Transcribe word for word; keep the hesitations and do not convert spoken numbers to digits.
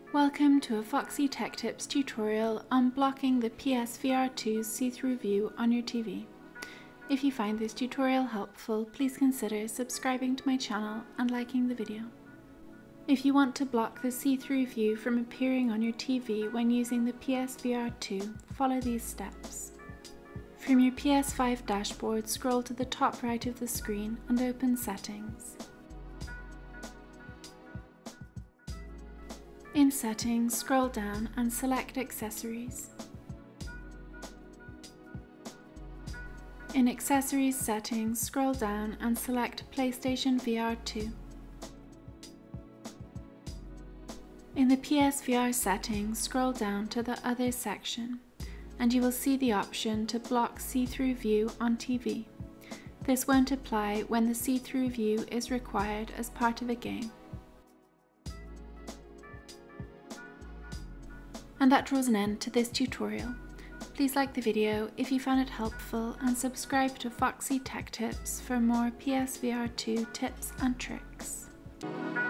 Welcome to a Foxy Tech Tips tutorial on blocking the P S V R two see-through view on your T V. If you find this tutorial helpful, please consider subscribing to my channel and liking the video. If you want to block the see-through view from appearing on your T V when using the P S V R two, follow these steps. From your P S five dashboard, scroll to the top right of the screen and open Settings. In Settings, scroll down and select Accessories. In Accessories Settings, scroll down and select PlayStation V R two. In the P S V R settings, scroll down to the Other section, and you will see the option to block see-through view on T V. This won't apply when the see-through view is required as part of a game. And that draws an end to this tutorial. Please like the video if you found it helpful and subscribe to Foxy Tech Tips for more P S V R two tips and tricks.